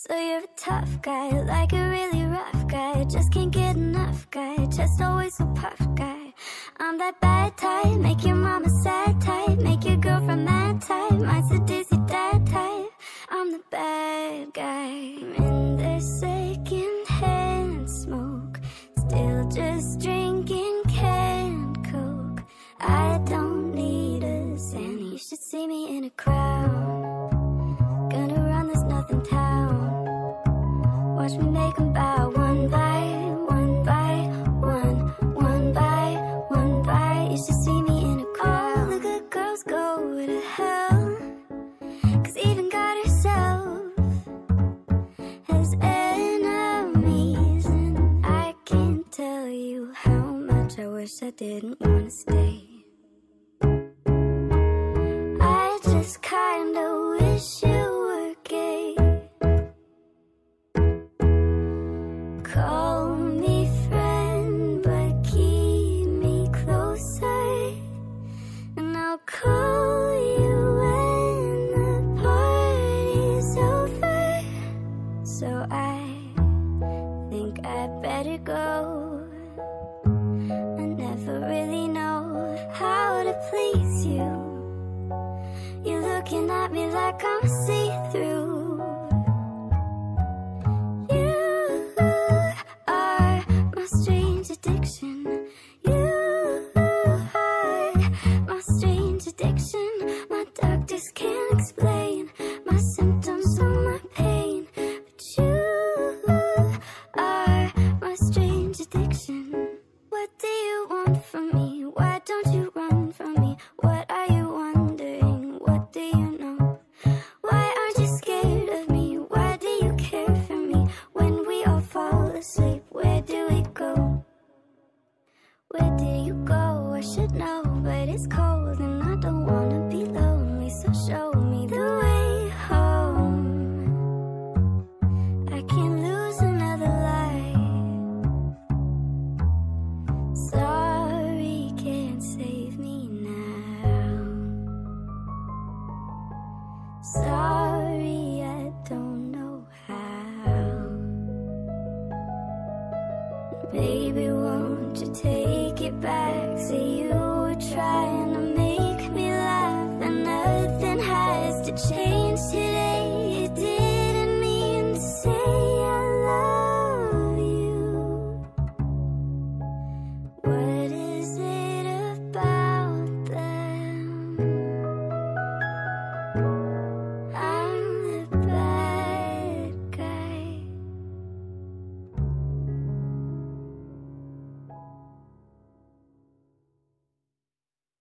So you're a tough guy, like a really rough guy. Just can't get enough guy, just always so puff guy. I'm that bad type, make your mama sad type, make your girlfriend mad type, mine's the dizzy dad type. I'm the bad guy, in their second-hand smoke, still just drinking canned Coke. I don't need a cent, you should see me in a crowd. Gonna run this nothing town. Watch me make them bow one by one by one, one by one by. You should see me in a crowd. All the good girls go to hell, 'cause even God herself has enemies. And I can't tell you how much I wish I didn't want to stay. I just kinda wish you were gay. Call me friend, but keep me closer, and I'll call you when the party's over. So I think I better go. I never really know how to please you. You're looking at me like I'm see-through. Strange addiction. You are my strange addiction. My doctors can't explain my symptoms or my pain, but you are my strange addiction. What do you want from me? Why don't you run from me? What are you wondering? What do you know? Why aren't you scared of me? Why do you care for me? When we all fall asleep, where do we go? Where did you go? I should know, but it's cold and I don't wanna be lonely, so show me the way home. I can't lose another life. Sorry, can't save me now. Sorry, I don't know how. Baby, won't you take it back? Say you were trying to make me laugh, and nothing has to change today. You didn't mean to say